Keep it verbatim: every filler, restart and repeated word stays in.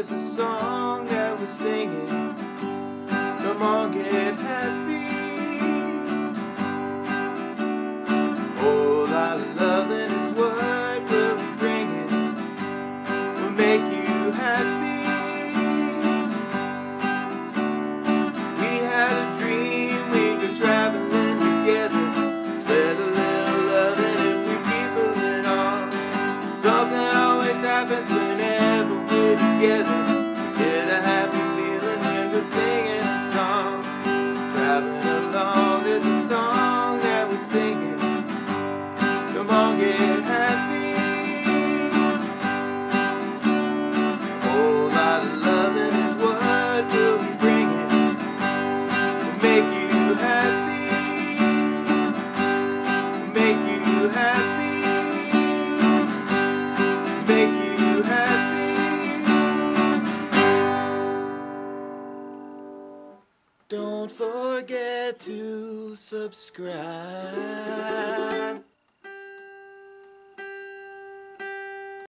is a song that we're singing. Come on, get happy. Oh, our love and His word will be bringing, will make you happy. We had a dream we could traveling together, spread a little love, and if we keep moving on, something always happens whenever we're together. Get a happy feeling when we're singing a song. Traveling along is a song that we're singing. Come on, get happy. Oh, lot of love and His word will be bringing, will make you happy, will make you happy, will make you happy. Don't forget to subscribe.